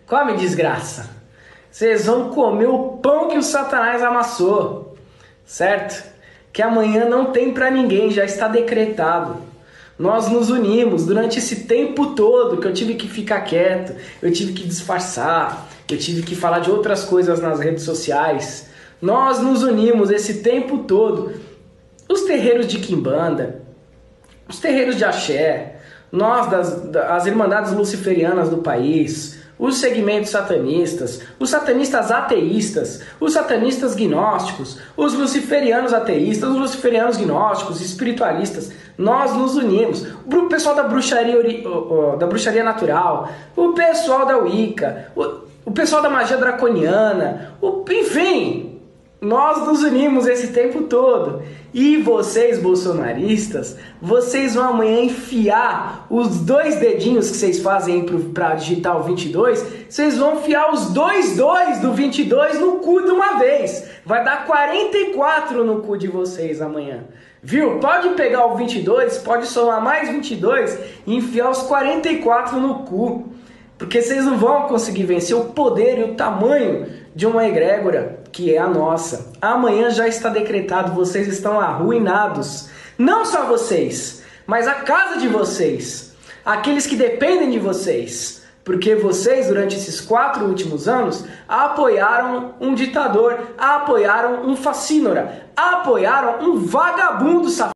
Come, desgraça. Vocês vão comer o pão que o Satanás amassou, certo? Que amanhã não tem para ninguém, já está decretado. Nós nos unimos durante esse tempo todo que eu tive que ficar quieto, eu tive que disfarçar, eu tive que falar de outras coisas nas redes sociais. Nós nos unimos esse tempo todo. Os terreiros de Quimbanda, os terreiros de Axé, nós as Irmandades Luciferianas do país, os segmentos satanistas, os satanistas ateístas, os satanistas gnósticos, os luciferianos ateístas, os luciferianos gnósticos, espiritualistas, nós nos unimos. O pessoal da bruxaria natural, o pessoal da Wicca, o pessoal da magia draconiana, enfim, nós nos unimos esse tempo todo. E vocês, bolsonaristas, vocês vão amanhã enfiar os 2 dedinhos que vocês fazem para digitar o 22, vocês vão enfiar os 2 do 22 no cu de uma vez. Vai dar 44 no cu de vocês amanhã. Viu? Pode pegar o 22, pode somar mais 22 e enfiar os 44 no cu. Porque vocês não vão conseguir vencer o poder e o tamanho de uma egrégora que é a nossa. Amanhã já está decretado, vocês estão arruinados. Não só vocês, mas a casa de vocês. Aqueles que dependem de vocês. Porque vocês, durante esses 4 últimos anos, apoiaram um ditador, apoiaram um facínora, apoiaram um vagabundo safado.